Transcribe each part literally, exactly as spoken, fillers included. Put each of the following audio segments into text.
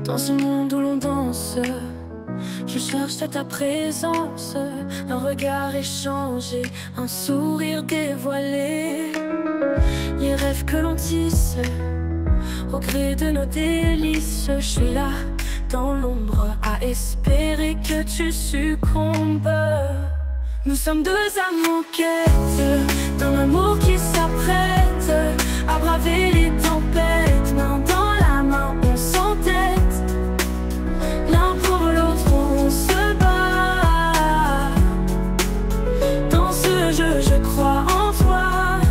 Dans ce monde où l'on danse, je cherche ta présence. Un regard échangé, un sourire dévoilé. Les rêves que l'on tisse, au gré de nos délices. Je suis là, dans l'ombre, à espérer que tu succombes. Nous sommes deux âmes en quête d'un amour qui s'apprête à braver les tempêtes. Main dans la main, on s'entête. L'un pour l'autre, on se bat. Dans ce jeu, je crois en toi.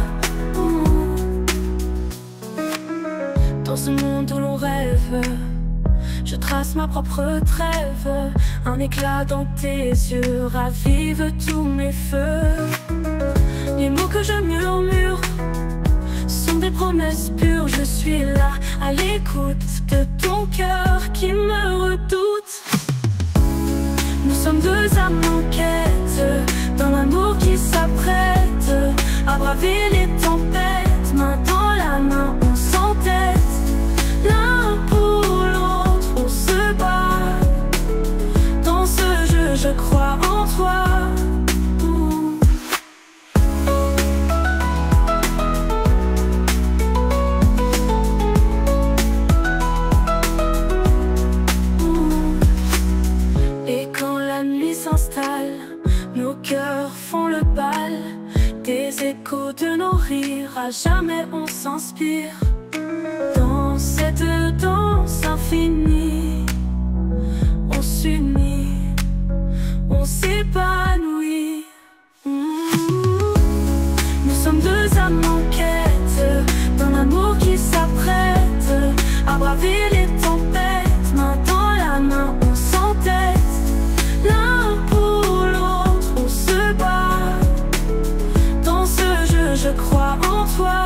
Dans ce monde où l'on rêve, je trace ma propre trêve. Un éclat dans tes yeux ravive tous mes feux. Les mots que je murmure sont des promesses pures. Je suis là, à l'écoute de ton cœur qui me redoute. Nous sommes deux âmes en quête d'un amour qui s'apprête à braver les tempêtes. Main dans la main, on s'entête. L'un pour l'autre, on se bat. Dans ce jeu, je crois en toi. Ouh. Ouh. Et quand la nuit s'installe, nos cœurs font le bal. Des échos de nos rires, à jamais on s'inspire. Dans cette danse infinie, on s'unit, on s'épanouit. Mmh. Nous sommes deux âmes en quête d'un amour qui s'apprête à braver les tempêtes. Main dans la main, on s'entête. L'un pour l'autre, on se bat. Dans ce jeu, je crois en toi.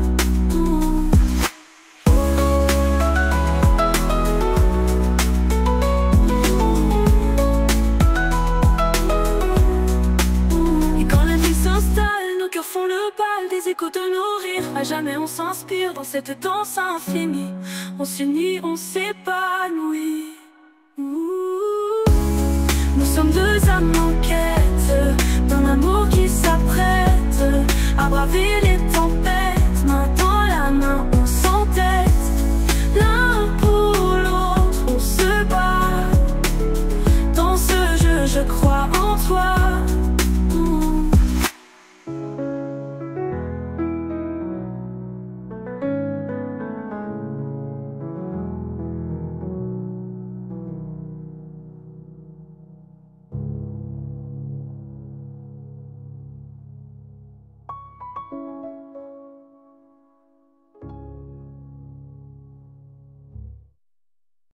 Font le bal, des échos de nos rires. À jamais on s'inspire dans cette danse infinie. On s'unit, on s'épanouit. Nous sommes deux âmes en quête d'un amour qui s'apprête à braver les